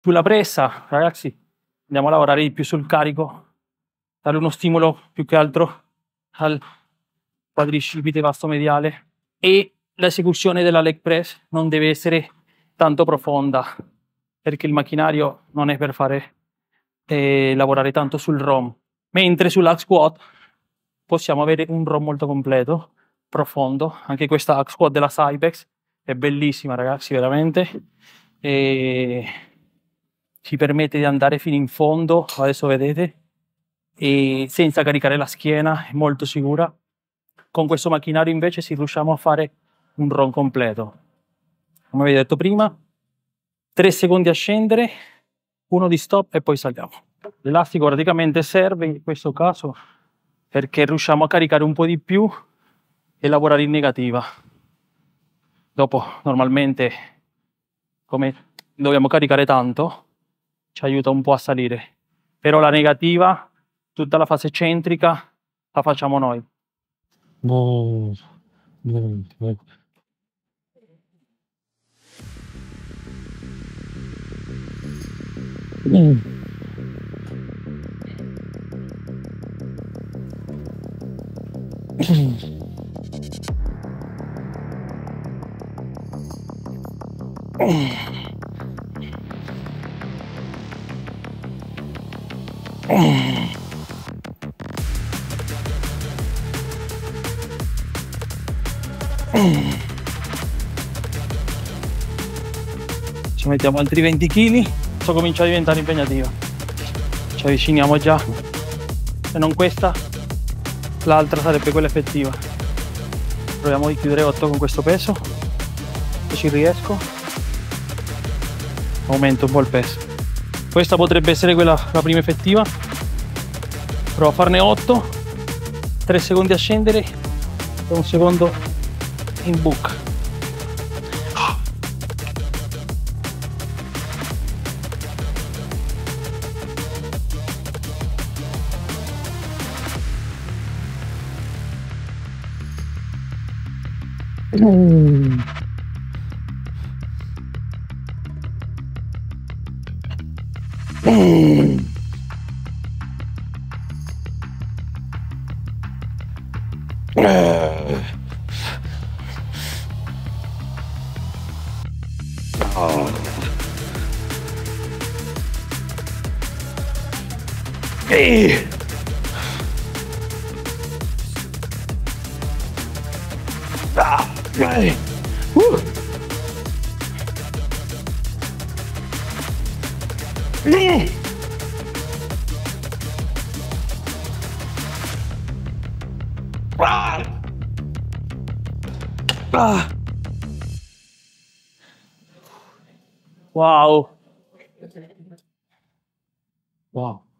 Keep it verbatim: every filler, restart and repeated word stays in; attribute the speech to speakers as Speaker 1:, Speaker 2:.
Speaker 1: Sulla pressa, ragazzi, andiamo a lavorare di più sul carico, dare uno stimolo più che altro al quadricipite vasto mediale, e l'esecuzione della leg press non deve essere tanto profonda, perché il macchinario non è per fare eh, lavorare tanto sul ROM, mentre sulla squat possiamo avere un ROM molto completo, profondo. Anche questa hack squat della Cybex è bellissima, ragazzi, veramente, e ci permette di andare fino in fondo, adesso vedete, e senza caricare la schiena, è molto sicura. Con questo macchinario invece si riusciamo a fare un ROM completo, come vi ho detto prima, tre secondi a scendere, uno di stop e poi saliamo. L'elastico praticamente serve in questo caso perché riusciamo a caricare un po' di più e lavorare in negativa. Dopo normalmente, come dobbiamo caricare tanto, ci aiuta un po' a salire, però la negativa, tutta la fase centrica, la facciamo noi.
Speaker 2: No, no, no. Mm.
Speaker 1: Ci mettiamo altri venti chili, questo comincia a diventare impegnativa. Ci avviciniamo già, se non questa, l'altra sarebbe quella effettiva. Proviamo di chiudere otto con questo peso, se ci riesco. Aumento un po' il peso. Questa potrebbe essere quella, la prima effettiva. Provo a farne otto, tre secondi a scendere e un secondo in book.
Speaker 2: Mm. Mm. Eh. Oh. Eh. Ah. Eh. Uh. Eh. Ah. Ah.
Speaker 1: Wow.
Speaker 2: Wow.